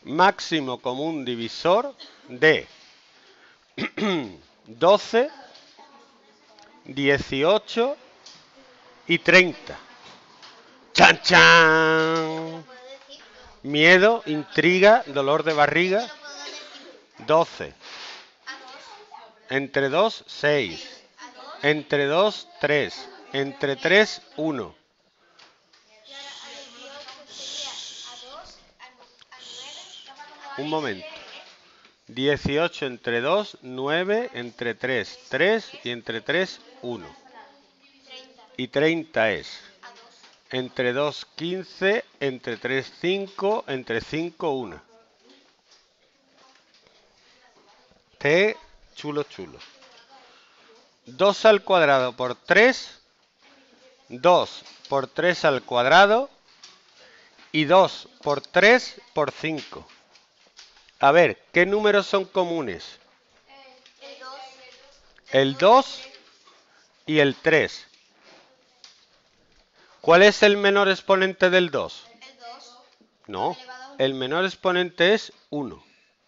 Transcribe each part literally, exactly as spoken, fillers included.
máximo común divisor de doce, dieciocho y treinta. ¡Chan, chan! Miedo, intriga, dolor de barriga. doce. Entre dos, seis. Entre dos, tres. Entre tres, uno. Un momento. dieciocho entre dos, nueve, entre tres, tres y entre tres, uno. Y treinta es entre dos, quince, entre tres, cinco, entre cinco, uno. T, chulo, chulo. dos al cuadrado por tres, dos por tres al cuadrado y dos por tres por cinco. A ver, ¿qué números son comunes? El dos y el tres. ¿Cuál es el menor exponente del dos? No, el menor exponente es uno.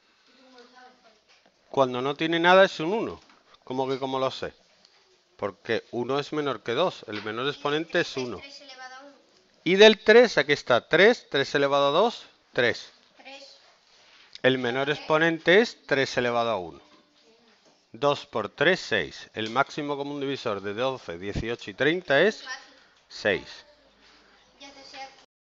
Cuando no tiene nada es un uno. ¿Cómo que cómo lo sé? Porque uno es menor que dos. El menor exponente es uno. Y del tres, aquí está. tres, tres elevado a dos, tres. El menor exponente es tres elevado a uno. dos por tres, seis. El máximo común divisor de doce, dieciocho y treinta es seis.